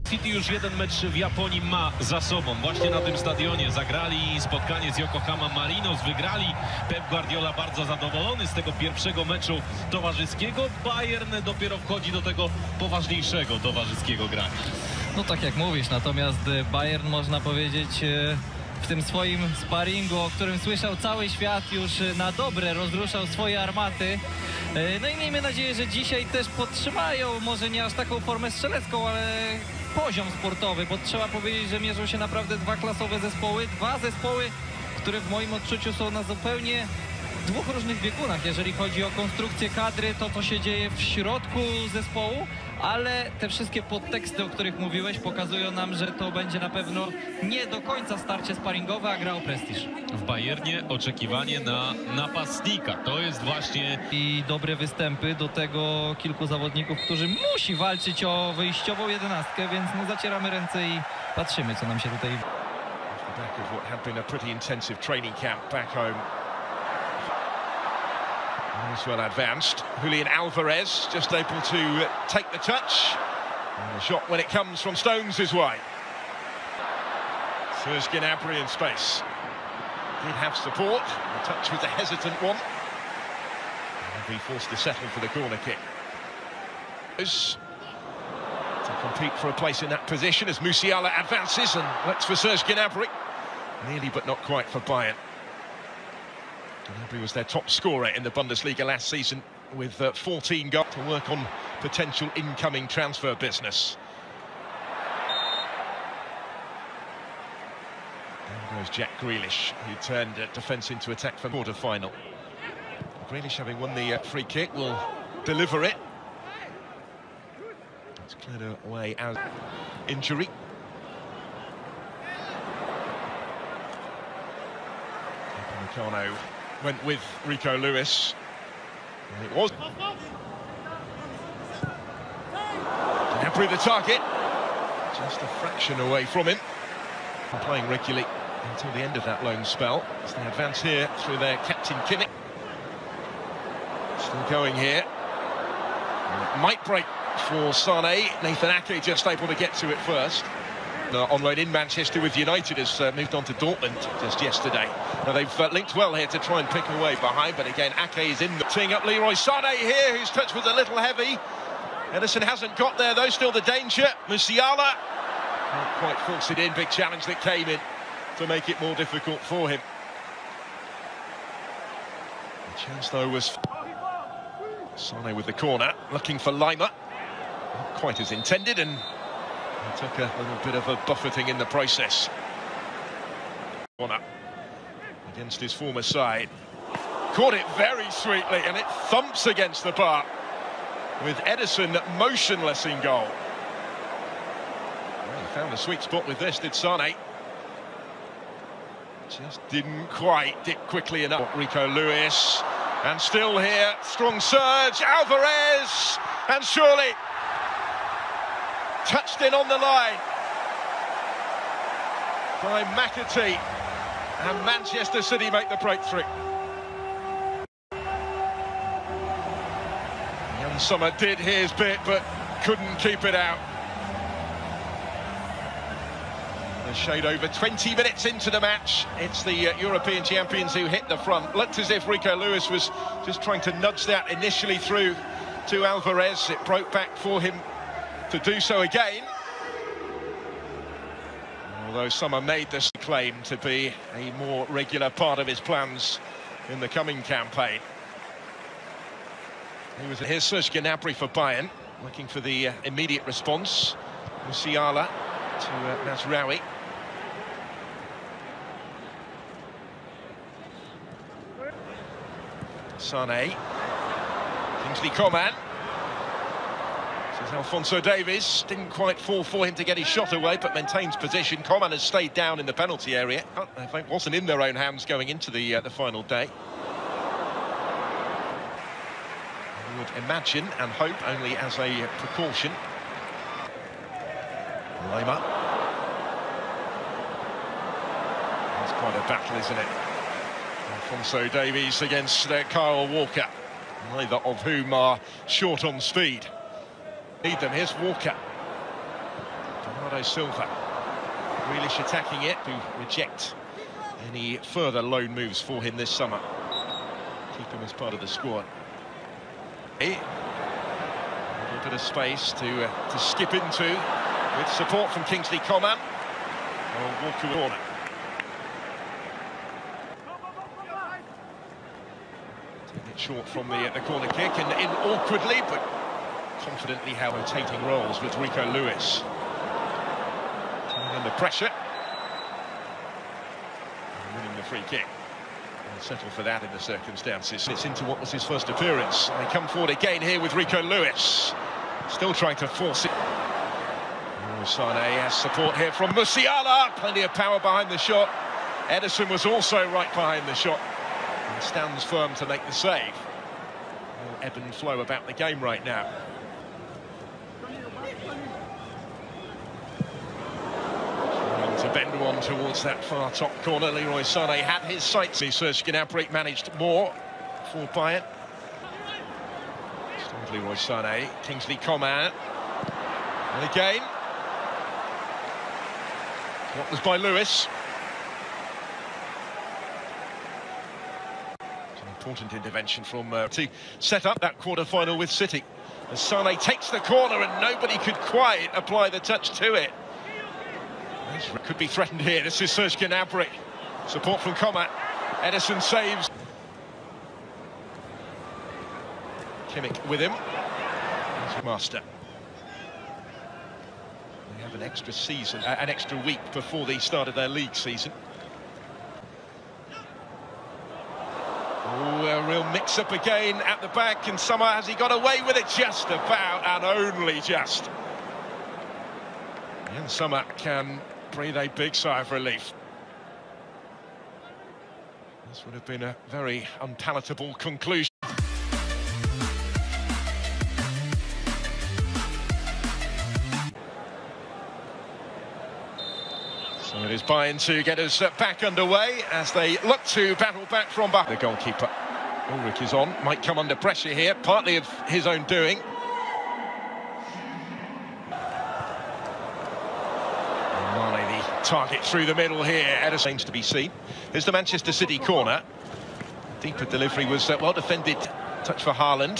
City już jeden mecz w Japonii ma za sobą. Właśnie na tym stadionie zagrali spotkanie z Yokohama Marinos, wygrali. Pep Guardiola bardzo zadowolony z tego pierwszego meczu towarzyskiego. Bayern dopiero wchodzi do tego poważniejszego towarzyskiego grania. No tak jak mówisz, natomiast Bayern, można powiedzieć, w tym swoim sparingu, o którym słyszał cały świat, już na dobre rozruszał swoje armaty. No i miejmy nadzieję, że dzisiaj też podtrzymają, może nie aż taką formę strzelecką, ale poziom sportowy, bo trzeba powiedzieć, że mierzą się naprawdę dwa klasowe zespoły, dwa zespoły, które w moim odczuciu są na zupełnie dwóch różnych biegunach, jeżeli chodzi o konstrukcję kadry, to co się dzieje w środku zespołu, ale te wszystkie podteksty, o których mówiłeś, pokazują nam, że to będzie na pewno nie do końca starcie sparingowe, a gra o prestiż. W Bayernie oczekiwanie na napastnika, to jest właśnie... I dobre występy, do tego kilku zawodników, którzy musi walczyć o wyjściową 11, więc no zacieramy ręce i patrzymy, co nam się tutaj... As well advanced. Julian Alvarez just able to take the touch. And the shot when it comes from Stones is wide. Serge Gnabry in space. Did have support. The touch was a hesitant one. And be forced to settle for the corner kick. To compete for a place in that position as Musiala advances and looks for Serge Gnabry. Nearly but not quite for Bayern. Gnabry was their top scorer in the Bundesliga last season with 14 goals to work on potential incoming transfer business. There goes Jack Grealish, who turned defence into attack for the quarter-final. Grealish, having won the free kick, will deliver it. It's cleared away as injury. Upamecano went with Rico Lewis, and it was Gnabry the target, just a fraction away from him. Playing regularly until the end of that loan spell as they advance here through their captain Kimmich. Still going here, and it might break for Sané. Nathan Ake just able to get to it first. On loan in Manchester with United has moved on to Dortmund just yesterday. Now they've linked well here to try and pick away behind, but again Ake is in the teeing up Leroy Sané here, whose touch was a little heavy. Ederson hasn't got there though, still the danger. Musiala can't quite force it in, big challenge that came in to make it more difficult for him. The chance though was Sané with the corner, looking for Lima. Not quite as intended, and he took a little bit of a buffeting in the process. Corner against his former side. Caught it very sweetly, and it thumps against the bar, with Ederson motionless in goal. Well, he found a sweet spot with this, did Sané. Just didn't quite dip quickly enough. Rico Lewis, and still here, strong surge, Alvarez, and surely touched in on the line by McAtee, and Manchester City make the breakthrough. Young Summer did his bit, but couldn't keep it out. A shade over 20 minutes into the match. It's the European champions who hit the front. Looked as if Rico Lewis was just trying to nudge that initially through to Alvarez. It broke back for him to do so again. Although Summer made this claim to be a more regular part of his plans in the coming campaign. Here's Serge Gnabry for Bayern, looking for the immediate response. Musiala to Mazraoui. Sané. Kingsley Coman. This is Alphonso Davies. Didn't quite fall for him to get his shot away, but maintains position. Coman has stayed down in the penalty area. I think wasn't in their own hands going into the final day. I would imagine and hope only as a precaution. Lima. It's quite a battle, isn't it? Alphonso Davies against Kyle Walker, neither of whom are short on speed. Need them. Here's Walker. Bernardo Silva. Grealish attacking it to reject any further loan moves for him this summer. Keep him as part of the squad. A little bit of space to skip into with support from Kingsley Coman. Walker corner. Taking it short from the corner kick and in awkwardly but confidently how rotating roles with Rico Lewis. Coming under pressure. And winning the free kick. And settle for that in the circumstances. It's into what was his first appearance. And they come forward again here with Rico Lewis. Still trying to force it. Sané has support here from Musiala. Plenty of power behind the shot. Ederson was also right behind the shot. And stands firm to make the save. Ebb and flow about the game right now. Trying to bend one towards that far top corner. Leroy Sané had his sights. Serge Gnabry managed more for Bayern. Still Leroy Sané. Kingsley Coman. And again. What was by Lewis. It's an important intervention from to set up that quarter-final with City. As Sané takes the corner and nobody could quite apply the touch to it. Could be threatened here. This is Serge Gnabry. Support from Coman. Ederson saves. Kimmich with him. Master. An extra season, an extra week before the start of their league season. Oh, a real mix-up again at the back, and Sommer, has he got away with it? Just about, and only just. And Sommer can breathe a big sigh of relief. This would have been a very unpalatable conclusion. So it is Bayern to get us back underway as they look to battle back from behind. The goalkeeper, Aymeric, is on, might come under pressure here, partly of his own doing. Mane, the target through the middle here, Ederson to be seen. Here's the Manchester City corner. Deeper delivery was well defended, touch for Haaland,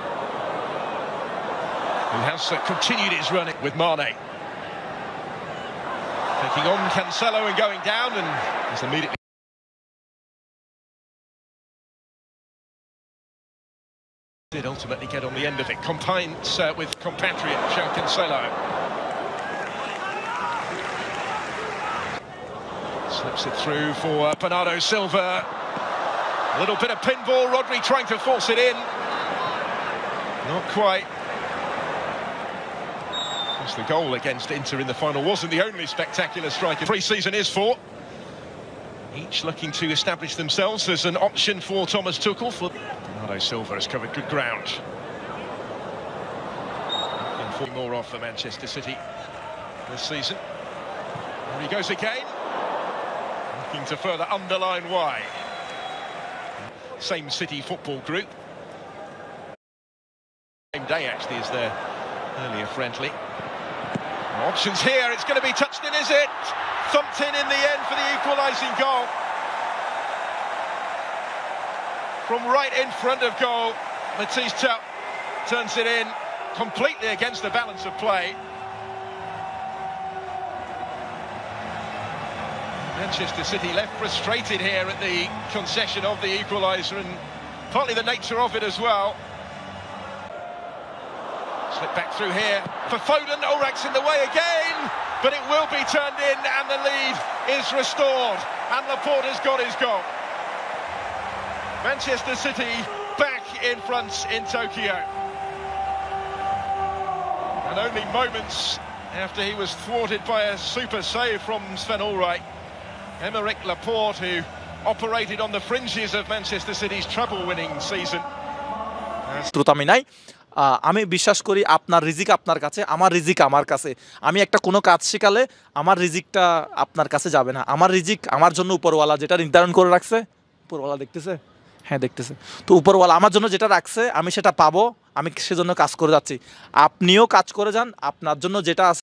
who has continued his running with Mane. Taking on Cancelo and going down, and is immediately did ultimately get on the end of it. Combines with compatriot João Cancelo. Slips it through for Bernardo Silva. A little bit of pinball. Rodri trying to force it in. Not quite. The goal against Inter in the final wasn't the only spectacular striker pre-season is for. Each looking to establish themselves as an option for Thomas Tuchel. Bernardo Silva has covered good ground. And more off for Manchester City this season. There he goes again. Looking to further underline why. Same City football group. Same day actually as their earlier friendly. Options here, it's going to be touched in, is it? Thumped in the end for the equalising goal. From right in front of goal, Mathys turns it in, completely against the balance of play. Manchester City left frustrated here at the concession of the equaliser, and partly the nature of it as well. Slip back through here for Foden. Ulrich's in the way again, but it will be turned in and the lead is restored. And Laporte has got his goal. Manchester City back in front in Tokyo. And only moments after he was thwarted by a super save from Sven Ulreich. Aymeric Laporte, who operated on the fringes of Manchester City's treble-winning season. আমি বিশ্বাস করি আপনার রিজিক আপনার কাছে, আমার রিজিক আমার কাছে। আমি একটা কোনো কাজ শিখালে আমার রিজিকটা আপনার কাছে যাবে না। আমার রিজিক আমার জন্য উপরওয়ালা যেটা নির্ধারণ করে রাখছে, উপরওয়ালা দেখতেছে, হ্যাঁ দেখতেছে। তো উপরওয়ালা আমার জন্য যেটা রাখছে আমি সেটা পাবো, আমি সেজন্য কাজ করে যাচ্ছি। আপনিও কাজ করে যান, আপনার জন্য যেটা আছে